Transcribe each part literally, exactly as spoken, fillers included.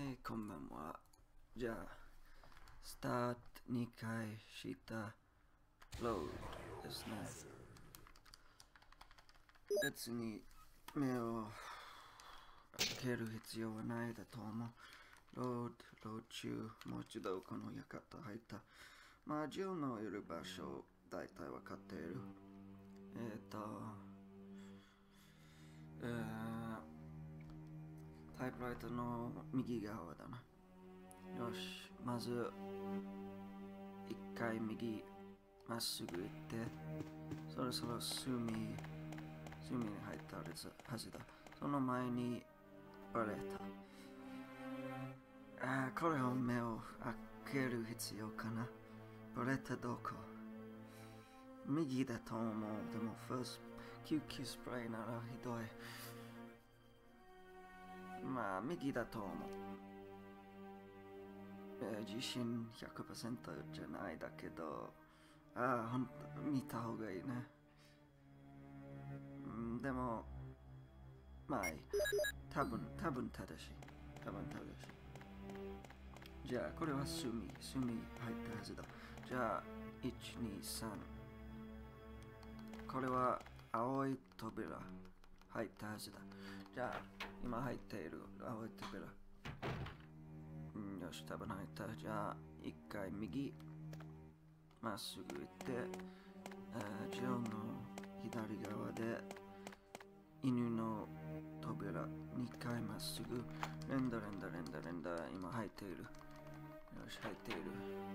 えー、こんばんは。じゃあ、スタートにかいしたロードですね。別に目を開ける必要はないだと思う。ロード、ロード中、もう一度この館入った。まあ、ジョーのいる場所、大体わかっている。えっ、ー、と、えー、タイプライターの右側だな。よし、まず、一回右、まっすぐ行って、そろそろ隅、隅に入ったはずだ。その前に、バレた。ああ、これを目を開ける必要かな。バレたどこ？右だと思う。でも、ファースト、救急スプレーならひどい。まあ、右だと思う。えー、自信ひゃくパーセントじゃないだけど、ああ、ほんと、見た方がいいね。うん、でも、まあいい。多分、多分正しい。多分正しい。じゃあ、これは隅、隅入ったはずだ。じゃあ、いち、に、さん。これは青い扉入ったはずだ。じゃあ、今入っている青い扉。うん、よし、多分入った。じゃあ、一回右、まっすぐ行って、ジョーの左側で、犬の扉、にかいまっすぐ、連打連打連打連打、今入っている。よし、入っている。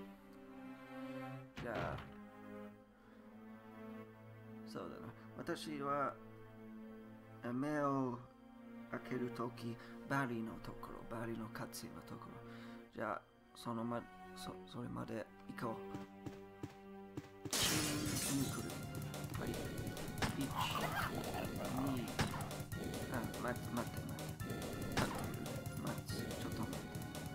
じゃあ、そうだな。私は、目を開けるとき、バリのところ、バリのカツのところ。じゃあ、そのま、そ、それまで行こう。に来る。はい。いち、に、あ、待って、待って、待って。待つ、ちょっと待って。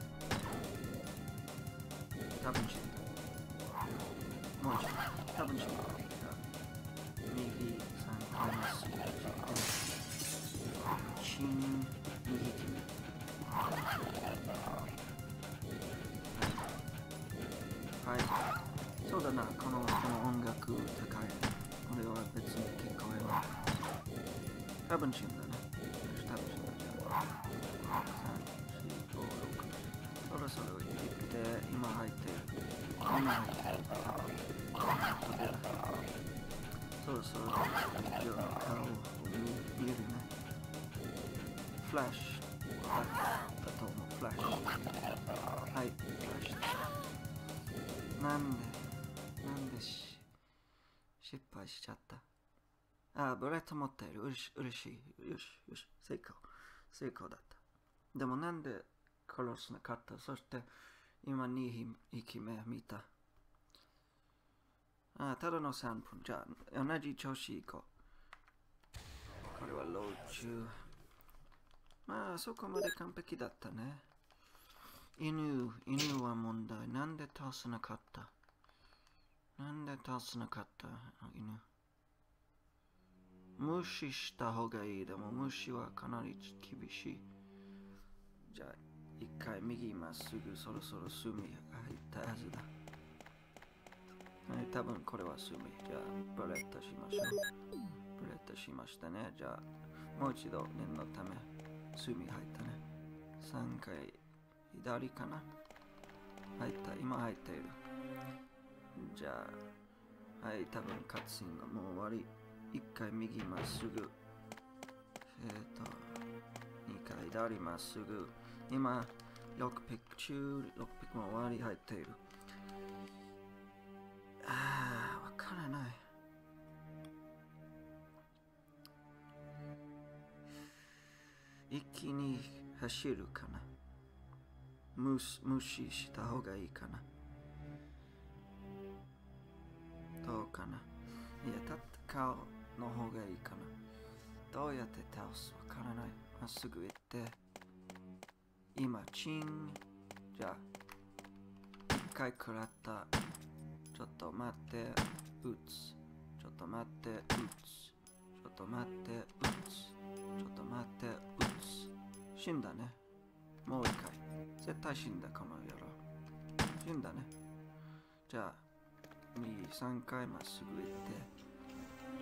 多分死んだ。もう一度。多分死んだ。右さんかいまっすぐ。チン、右手目。はい。そうだな、この、この音楽高い。これは別に聞こえない。多分死んだね。多分死んだ。じゃあ、さん、よん、ご、ろく。そろそろ行って、今入ってる。今入ってる。扉。そろそろ、ジョーの顔を見るね。フラッシュだだと思う。フラッシュ。はい、フラッシュ。なんで、なんでし、失敗しちゃった。ああ、ブレット持っている。うれし、うれしい。よし、よし、成功。成功だった。でもなんで殺さなかった？そして、今にひきめ見た。ああ、ただのさんぷん。じゃあ、同じ調子いこう。これはロー中。まあ、そこまで完璧だったね。犬、犬は問題。なんで倒さなかった？なんで倒さなかった犬。無視した方がいい。でも無視はかなり厳しい。じゃあ、一回右まっすぐ、そろそろ隅入ったはずだ。はい、多分これは隅。じゃあ、ブレットしましょう。ブレットしましたね。じゃあ、もう一度念のため、隅入ったね。さんかい左かな？入った。今入っている。じゃあ、はい、多分カッツシーンがもう終わり。一回右まっすぐ。えっ、ー、と、二回左まっすぐ。今、ロックピック中、ロックピックも終わり入っている。ああ、わからない。一気に走るかな。無無視した方がいいかな。どうかな。いや、立った顔の方がいいかな。どうやって倒す？わからない。まっすぐ行って。今、チン。じゃあ、一回食らった。ちょっと待って、打つ。ちょっと待って、打つ。ちょっと待って、打つ。ちょっと待って、打つ。死んだね。もう一回。 絶対死んだ、この野郎。死んだね。じゃあ、に、さんかいまっすぐ行って、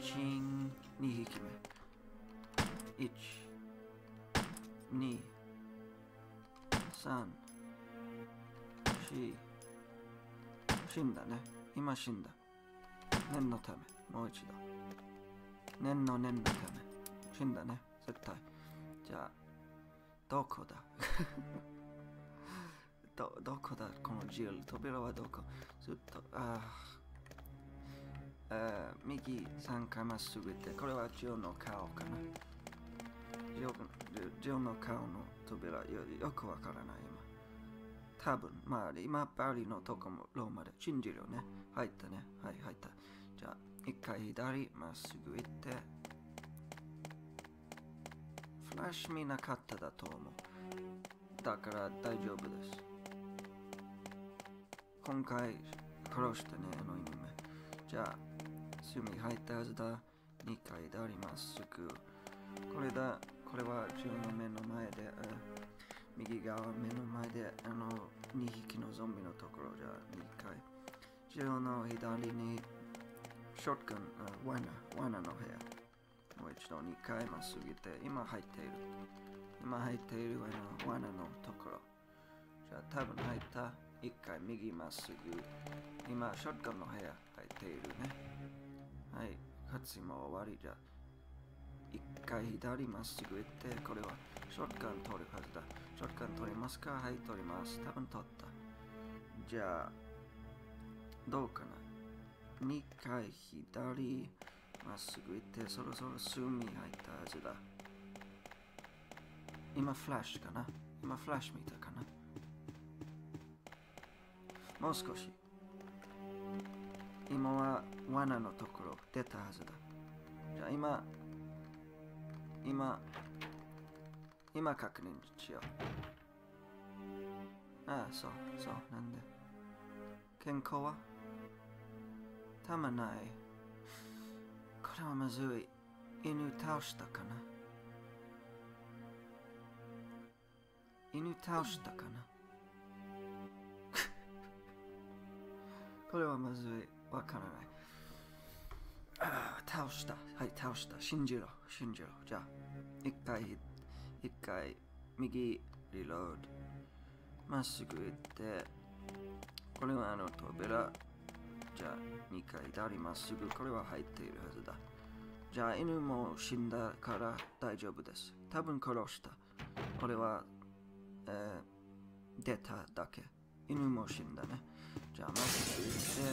チン、にひきめ。いち、に、さん、よん、死んだね。今死んだ。念のため、もう一度。念の念のため。死んだね、絶対。じゃあ、どこだど、どこだこのジル。扉はどこずっと、ああ、右さんかいまっすぐ行って、これはジルの顔かな。ジル、ジルの顔の扉よ、よくわからない今。多分、まあ、今パリのとこもローマで信じるよね。入ったね。はい、入った。じゃあ、一回左まっすぐ行って、フラッシュ見なかっただと思う。だから大丈夫です。今回殺したね、あの犬目。じゃあ、隅入ったはずだ。にかい左まっすぐ。これだ。これは自分の目の前で、右側目の前で、あの、にひきのゾンビのところじゃにかい。自分の左に、ショットガン、罠、罠の部屋。もう一度にかいまっすぐ行って、今入っている。今入っているあの罠のところ。じゃあ多分入った。一回右まっすぐ。今、ショットガンの部屋入っているね。はい、活も終わりじゃ。一回左まっすぐ行って、これはショットガン取るはずだ。ショットガン取りますか？はい、取ります。多分取った。じゃあ、どうかな？にかい左まっすぐ行って、そろそろ隅入ったはずだ。今フラッシュかな？今フラッシュ見たかな？もう少し。今は罠のところ出たはずだ。じゃあ今、今、今確認しよう。ああ、そう、そう、なんで。健康はたまない。これはまずい。犬倒したかな？犬倒したかな？これはまずい。わからない。ああ、倒した。はい、倒した。信じろ。信じろ。じゃあ、一回、一回、右、リロード。まっすぐ行って、これはあの扉。じゃあ、二回左まっすぐ。これは入っているはずだ。じゃあ、犬も死んだから大丈夫です。多分殺した。これは、えー、出ただけ。犬も死んだね。じゃあ、まっすぐ行って、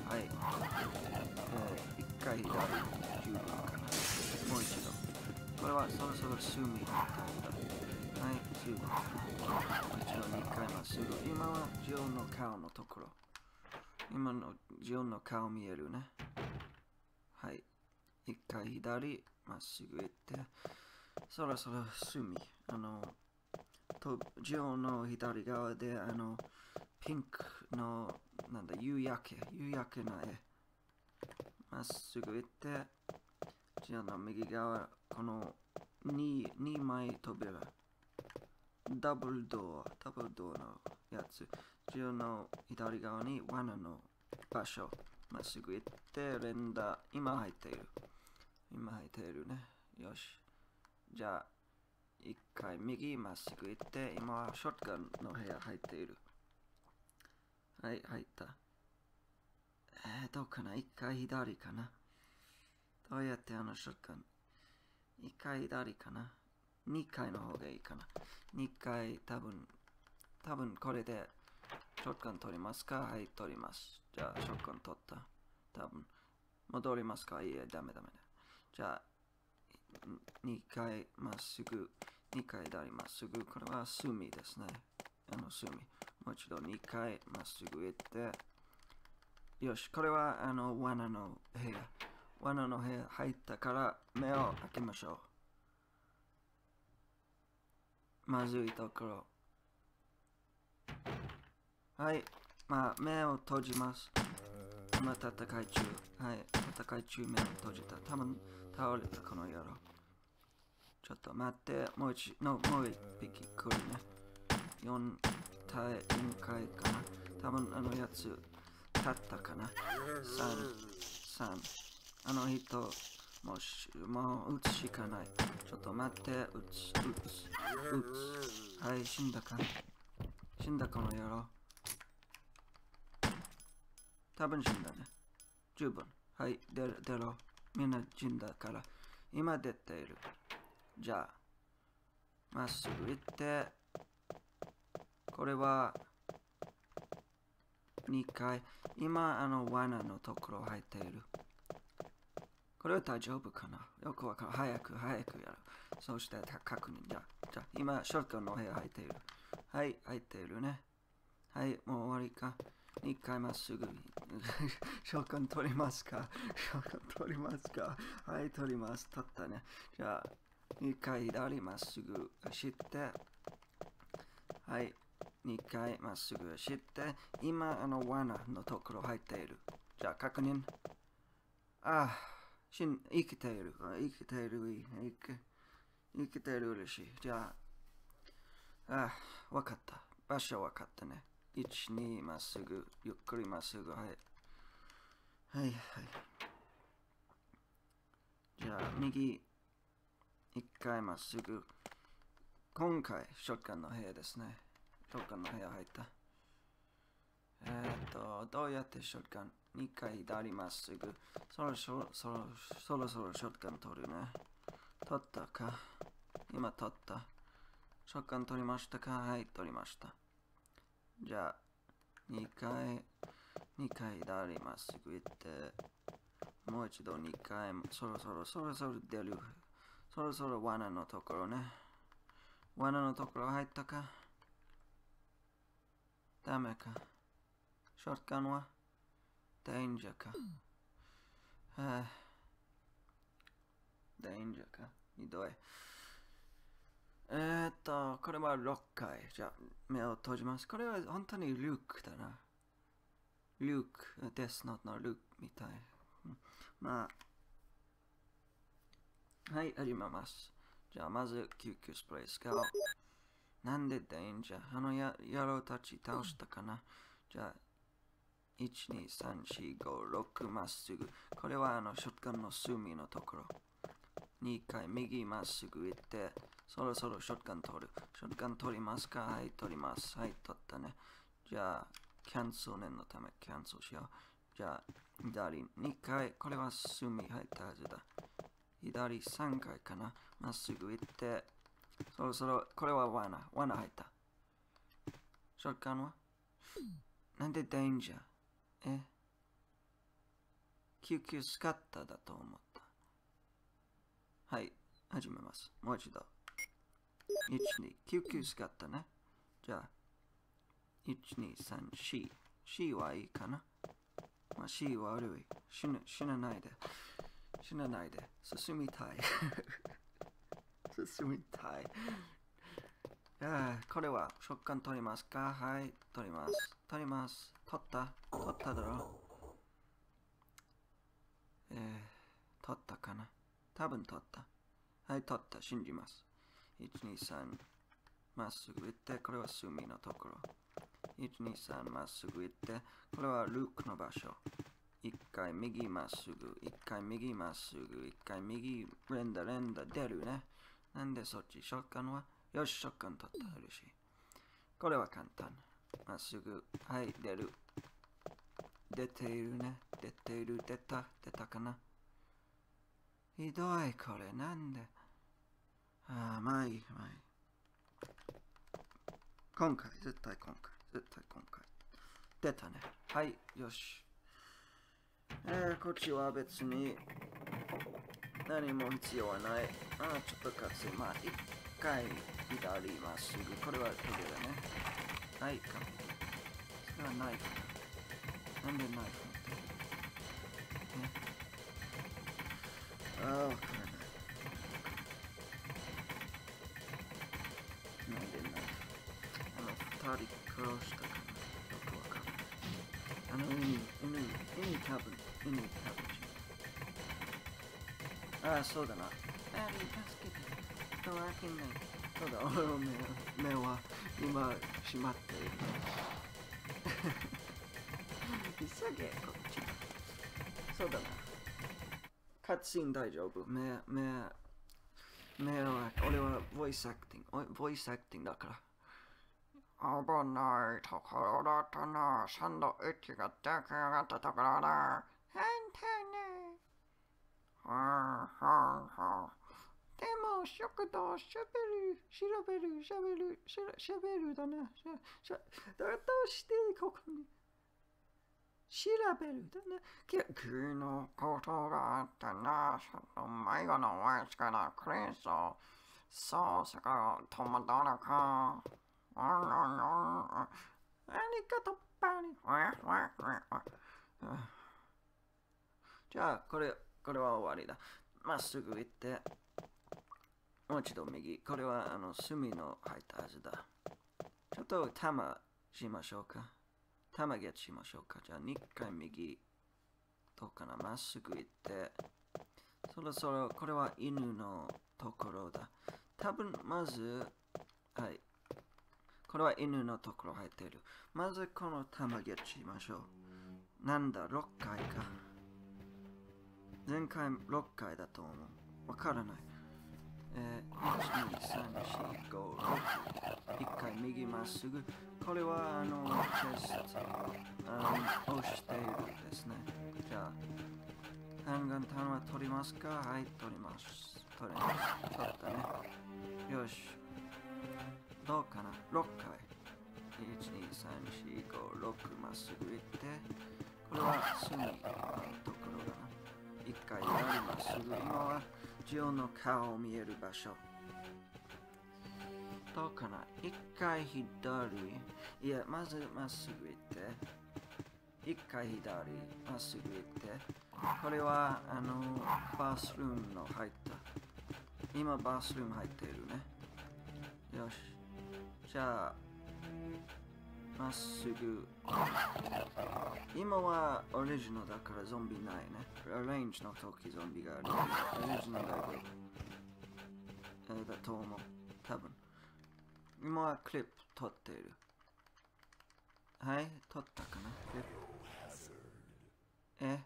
はい。えー、一回左、十分かな。もう一度。これはそろそろ隅に行ったんだ。はい、十分。もう一度二回まっすぐ。今はジオンの顔のところ。今のジオンの顔見えるね。はい。一回左、まっすぐ行って、そろそろ隅。あの、とジオンの左側で、あの、ピンクの、なんだ、夕焼け、夕焼けな絵。まっすぐ行って、ジオンの右側、このに、にまい扉。ダブルドア、ダブルドアのやつ。ジオンの左側に罠の場所。まっすぐ行って、連打、今入っている。今入っているね。よし。じゃあ、一回右まっすぐ行って、今はショットガンの部屋入っている。はい、入った。えー、どうかな？一回左かな？どうやってあのショットガン？一回左かな？二回の方がいいかな？二回多分、多分これでショットガン取りますか？はい、取ります。じゃあ、ショットガン取った。多分。戻りますか？いいえ、ダメダメだ。じゃあ、にかいまっすぐ、にかい左まっすぐ。これは隅ですね。あの隅。もう一度にかいまっすぐ行って。よし、これはあの罠の部屋。罠の部屋入ったから目を開けましょう。まずいところ。はい。まあ、目を閉じます。今戦い中。はい。戦い中目を閉じた。多分倒れたこの野郎。ちょっと待って。もう一、のもう一匹来るね。 よん体、よんかいかな。多分あのやつ、勝ったかな。さん、さん。あの人、もうし、もう撃つしかない。ちょっと待って、撃つ、撃つ、撃つ。はい、死んだか。死んだこの野郎。多分死んだね。十分。はい、出る、出ろ。みんな死んだから。今出ている。じゃあ、まっすぐ行って、これは、にかい。今、あの、罠のところ入っている。これは大丈夫かな？よくわかる。早く、早くやる。そして、確認。じゃあ、じゃあ今、ショットガンの部屋入っている。はい、入っているね。はい、もう終わりか。にかいまっすぐ。ショットガン取りますか？ショットガン取りますか？はい、取ります。取ったね。じゃあ、にかい左まっすぐ走って、はい、にかいまっすぐ走って、今、あの、罠のところ入っている。じゃあ、確認。ああ、しん、生きている。生きている。生き、生きている。嬉しい。じゃあ、ああ、わかった。場所わかったね。いち、に、まっすぐ。ゆっくりまっすぐ。はい。はい、はい。じゃあ、右、いっかいまっすぐ。今回、ショットガンの部屋ですね。ショットガンの部屋入った。えーっと、どうやってショットガン ?に 回左まっすぐ。そろそろ、そろそろそろショットガン取るね。取ったか？今取った。ショットガン取りましたか？はい、取りました。じゃあ、にかい、にかい左まっすぐ行って、もう一度にかい、そろそろ、そろそろ出る。そろそろ罠のところね。罠のところ入ったか？ダメか？ショットガンはダインジャーか？はあ、ダインジャーか？ひどい。えーっと、これはろっかい。じゃあ、目を閉じます。これは本当にルークだな。ルーク、デスノートのルークみたい。まあ、はい、始めます。じゃあ、まず、救急スプレー使おう。なんでダインジャー？あのや野郎たち倒したかな？じゃあ、いち、に、さん、よん、ご、ろくまっすぐ。これはあのショットガンの隅のところ。にかい右まっすぐ行って、そろそろショットガン取る。ショットガン取りますか？はい、取ります。はい、取ったね。じゃあ、キャンセル念のためキャンセルしよう。じゃあ、左にかい。これは隅入ったはずだ。左さんかいかな。まっすぐ行って、そろそろ、これは罠。罠入った。ショットガンはなんでダインジャー？え救急スカッターだと思った。はい、始めます。もう一度。いち、に、救急スカッターね。じゃあ、いち、に、さん、よん。C はいいかな？まあ、C は悪い。死ぬ、死なないで。死なないで。進みたい。進みたい。ああ、これは、ショットガン取りますか？はい、取ります。取ります。取った？取っただろ？えー、取ったかな？多分取った。はい、取った。信じます。いち、に、さん、まっすぐ行って、これは隅のところ。いち、に、さん、まっすぐ行って、これはルークの場所。いっかい右まっすぐ、いっかい右まっすぐ、いっかい右、連打連打出るね。なんでそっち、ショットガンは？よし、ショットガン取った。嬉しい。これは簡単。まっすぐ、はい、出る。出ているね。出ている。出た。出たかな？ひどい、これ。なんで？ああ、まあいい、まあいい。今回、絶対今回。絶対今回。出たね。はい、よし。えー、こっちは別に何も必要はない。あー、ちょっとかつい。まあ、一回左まっすぐ。これはトゲだね。はい、完璧。それはナイフだ。なんでナイフ持ってる？ね。ああ、わからない。なんでナイフ？あの、二人殺したかな？よくわかんない。あの犬、犬、犬多分、犬多分違う。ああ、そうだな。ダディ、助けて。人は開けない。そうだ、俺を目を、 目は今閉まっている。急げ、こっち。そうだな。カットシーン大丈夫。目、目、目の、俺はボイスアクティング、ボイスアクティングだから。危ないところだったな。サンドイッチが出来上がったところだ。本当に。はあはあはあ。でも、食堂しゃべる、調べる、しゃべる、しゃしゃべるだな。しゃしゃどうしてここに調べるだな。昨日のことがあったな。その迷子のワイスからクリスを、そう、そこを友達か。ありがとう、パニ。じゃあ、これ、これは終わりだ。まっすぐ行って、もう一度右。これは、あの、隅の入ったはずだ。ちょっと、玉しましょうか。玉ゲットしましょうか。じゃあ、にかい右。どうかな、まっすぐ行って、そろそろ、これは犬のところだ。多分、まず、はい。これは犬のところ入っている。まずこの玉ゲットしましょう。なんだ、ろっかいか。前回ろっかいだと思う。わからない。えー、いち、に、さん、よん、ご、ろく。いっかい右まっすぐ。これは、あの、テスト、あの、押しているですね。じゃあ、ハンガンタンは取りますか？はい、取ります。取ります。取ったね。よし。どうかな ?ろっかい。いち、に、さん、よん、ご、ろくまっすぐ行って、これは隅のところだな。いっかいやります。今はジオの顔を見える場所。どうかないっかい左。いや、まずまっすぐ行って、いっかい左、まっすぐ行って、これはあのバスルームの入った。今バスルーム入っているね。よし。じゃあ、まっすぐ。今はオリジナルだからゾンビないね。アレンジの時ゾンビがある。オリジナルだけど。えー、だと思う。多分。今はクリップ撮っている。はい、撮ったかなクリップ。え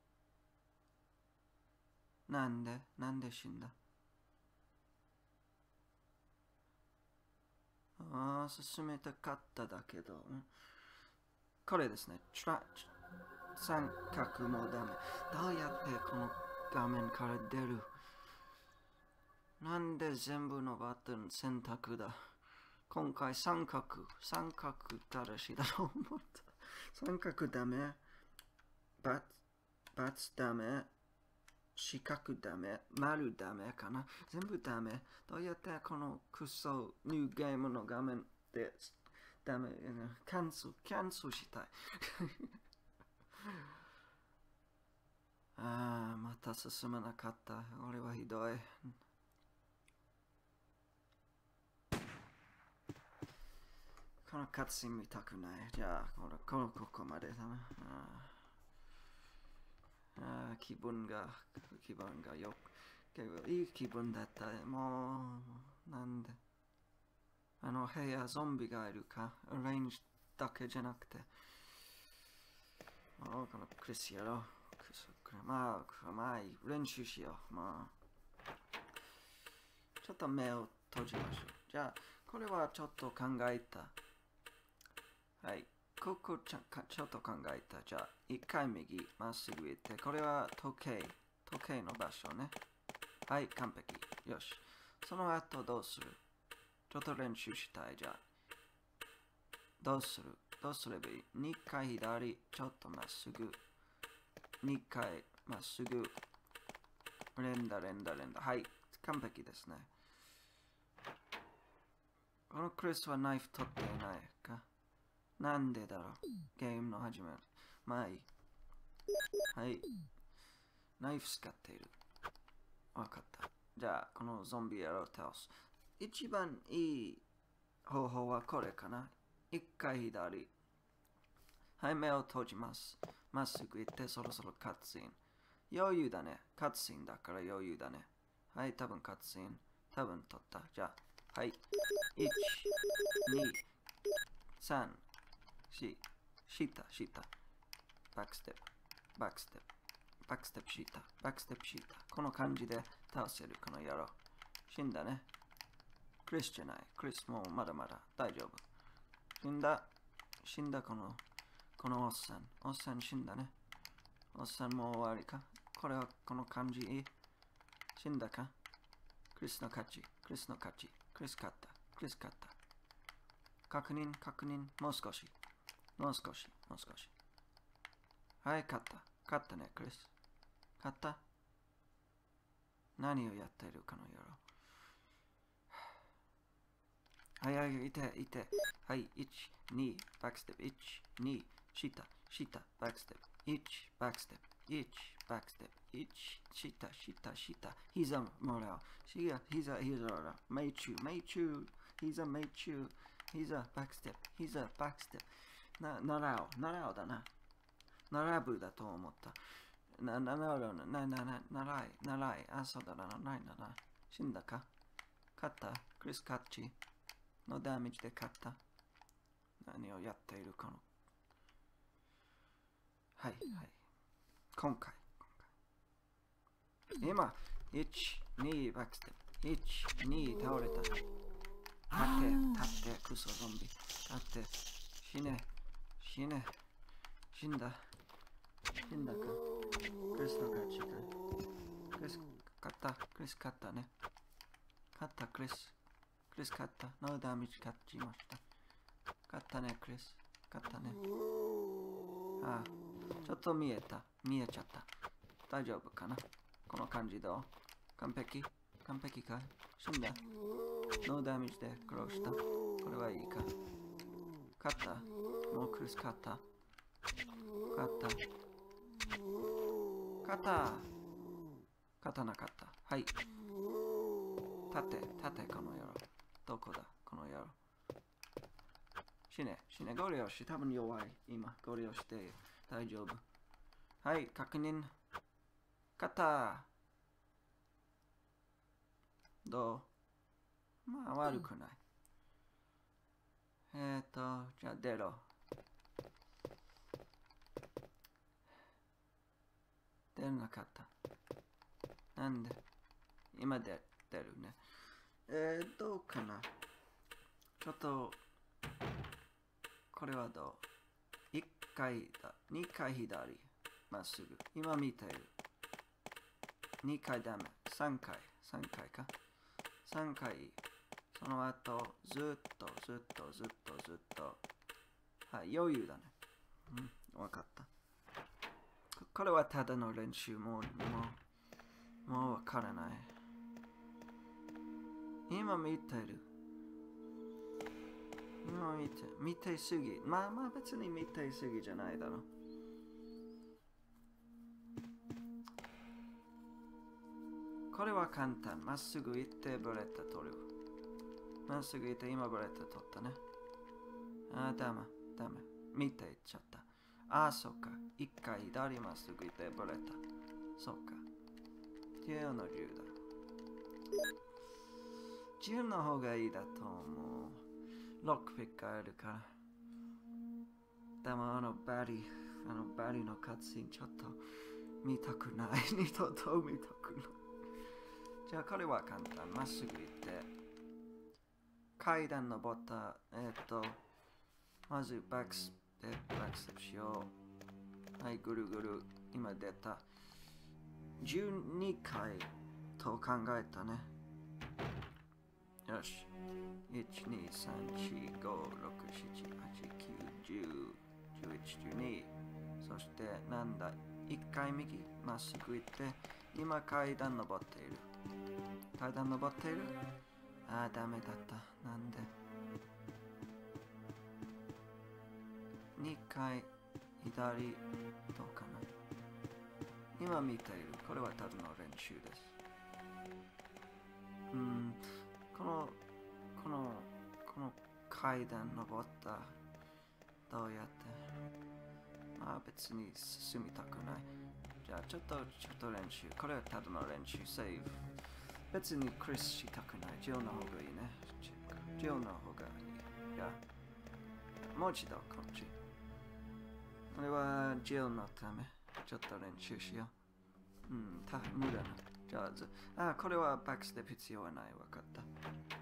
なんでなんで死んだああ、進めたかっただけど。これですね。三角もダメ。どうやってこの画面から出るなんで全部のバトン選択だ今回三角、三角正しいだろう思った。三角ダメ、バツ、バツダメ、四角ダメ、丸ダメかな全部ダメ。どうやってこのクソニューゲームの画面でダメ、キャンセル、キャンセルしたい。ああ、また進まなかった。俺はひどい。このカットシーン見たくない。じゃあ、この、このここまでだな。ああ、気分が、気分がよく、いい気分だった。もう、なんで。あの部屋ゾンビがいるか。アレンジだけじゃなくて。もうこのクリスやろう。まあ、まあいい。練習しよう。まあ。ちょっと目を閉じましょう。じゃあ、これはちょっと考えた。はい。ここちょちょっと考えた。じゃあ、一回右、まっすぐ行って、これは時計。時計の場所ね。はい、完璧。よし。その後どうするちょっと練習したい。じゃあ。どうするどうすればいい ?に 回左、ちょっとまっすぐ。にかいまっすぐ。連打、連打、連打。はい、完璧ですね。このクリスはナイフ取っていないかなんでだろうゲームの始まり。まあいい。はい。ナイフ使っている。わかった。じゃあ、このゾンビ野郎を倒す。一番いい方法はこれかな。一回左。はい、目を閉じます。まっすぐ行って、そろそろカットシーン。余裕だね。カットシーンだから余裕だね。はい、多分カットシーン。多分撮った。じゃあ、 はい。いち、に、さん、し、下、下。バックステップ、バックステップ、バックステップ下、バックステップ下。この感じで倒せる、この野郎。死んだね。クリスじゃない。クリスもまだまだ大丈夫。死んだ。死んだこの、このおっさん。おっさん死んだね。おっさんもう終わりか。これはこの感じいい。死んだか。クリスの勝ち。クリスの勝ち。クリス勝った。クリス勝った。確認、確認。もう少し。もう少し。もう少し。はい、勝った。勝ったね、クリス。勝った。何をやっているかの野郎。はいはい、いて、いて。はい、いち、に、バックステップ。いち、に、下、下、バックステップ。いち、バックステップ。いち、バックステップ。いち、下、下、下。膝もらう。膝、膝、膝、命中、命中。膝、命中。膝、バックステップ。膝、バックステップ。な、習う、習うだな。習うだと思った。な、な、な、な、な、な、な、習い、習い。あ、そうだな、ないな、な。死んだか。勝った。クリス勝ち。のダメージで勝った。何をやっているかの。はい、はい。今回。今、いち、に、バックステップ。いち、に、倒れた。立って、立って、クソゾンビ。立って、死ね、死ね、死んだ。死んだか。クリスの勝ちか。クリス勝った、クリス勝ったね。勝った、クリス。クリス勝った。ノーダメージ勝ちました。勝ったね、クリス。勝ったね。ああ、ちょっと見えた。見えちゃった。大丈夫かなこの感じどう完璧完璧か死んだノーダメージで殺したこれはいいか勝ったもうクリス勝った勝った勝った勝たなかったはい立て立てこの野郎どこだこの野郎死ね死ねゴリ押し多分弱い今ゴリ押して大丈夫はい確認勝ったどうまあ悪くない。えーと、じゃあ出ろ。出なかった。なんで今出てるね。えー、どうかなちょっと、これはどう一回だ。二回左。まっすぐ。今見てる。二回ダメ。三回。三回か。三回。その後、ずっと、ずっと、ずっと、ずっと。はい、余裕だね。うん、わかった。これはただの練習。もう、もう、もうわからない。今見てる。今見て、見てすぎ。まあまあ別に見てすぎじゃないだろう。これは簡単。まっすぐ行ってブレッタ取る。まっすぐ行って今ブレッタ取ったね。あー、ダメ、ダメ。見ていっちゃった。あー、そうか。一回左まっすぐ行ってブレッタ。そうか。じゅうのじゅうだ。じゅうの方がいいだと思う。ロックピックあるから。でもあのバリ、あのバリのカツシーンちょっと見たくない。二度と見たくない。じゃあこれは簡単。まっすぐ行って。階段登った。えっと、まずバックステップ、バックステップしよう。はい、ぐるぐる。今出た。じゅうにかいと考えたね。よし。いち、に、さん、よん、ご、ろく、なな、はち、きゅう、じゅう、じゅういち、じゅうに。そしてなんだいっかい右まっすぐ行って今階段登っている階段登っているあーダメだったなんでにかい左どうかな今見ているこれはただの練習ですうんこのこのこの階段登ったどうやってまあ別に進みたくない。じゃあちょっとちょっと練習。これはただの練習。セーブ。 別にクリスしたくない。ジオの方がいいね。ジオの方がいい。いや。もう一度こっち。これはジオのため。ちょっと練習しよう。うん、た無駄な。上手。あ、これはバックステップ必要はない。わかった。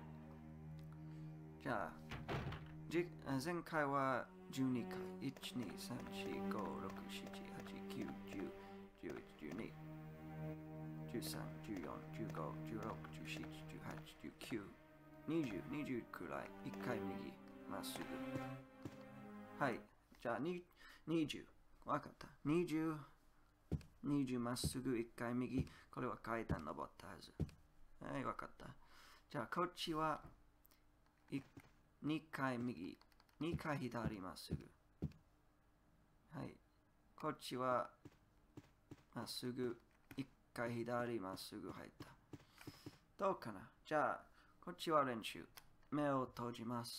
じゃあ、じ前回はじゅうにかい。いち、に、さん、よん、ご、ろく、なな、はち、きゅう、じゅう、じゅういち、じゅうに、じゅうさん、じゅうよん、じゅうご、じゅうろく、じゅうなな、じゅうはち、じゅうきゅう、にじゅう、にじゅうくらい。いっかい右、まっすぐ。はい。じゃあ、にじゅう。わかった。にじゅう、にじゅうまっすぐ、いっかい右。これは階段登ったはず。はい、わかった。じゃあ、こっちは、にかい右、にかい左まっすぐ。はい。こっちは、まっすぐ、いっかい左まっすぐ入った。どうかな？じゃあ、こっちは練習。目を閉じます。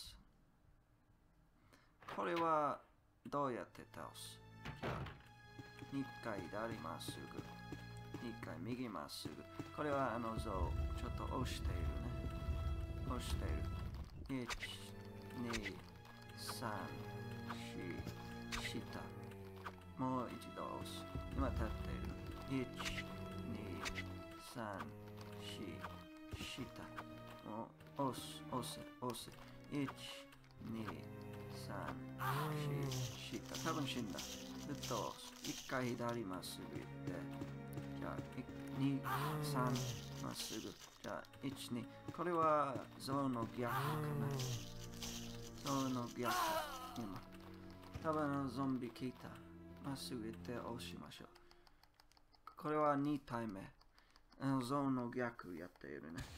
これは、どうやって倒す？じゃあ、にかい左まっすぐ。にかい右まっすぐ。これはあの像、ちょっと押しているね。押している。いち、に、さん、よん、下。もう一度押す。今立っている。いち、に、さん、よん、下。もう押す、押す、押す。いち、に、さん、よん、下。多分死んだ。ずっと押す。いっかい左まっすぐ行って。じゃあ、に、さん、まっすぐ。じゃあ、いち、に。これは象の逆かな。象の逆。今。多分ゾンビ来た。まっすぐ行って押しましょう。これはに体目。象の逆やっているね。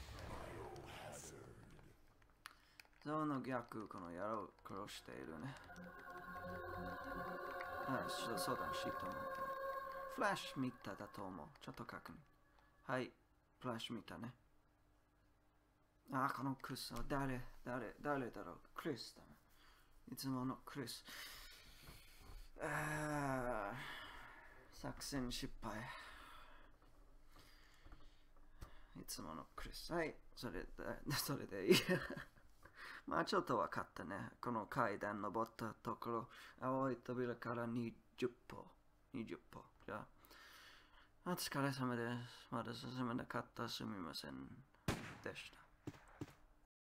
象の逆、この野郎殺しているね。あ、そうだ、シートも。フラッシュ見ただと思う。ちょっと確認。はい、フラッシュ見たね。あ、このクリスは誰、誰、誰だろう。クリスだ。いつものクリス。あー、作戦失敗。いつものクリス。はい、それで、それでいい。まあちょっと分かったね。この階段登ったところ、青い扉からにじゅっぽ。にじゅっぽ。じゃあ、お疲れ様です。まだ進めなかったすみませんでした。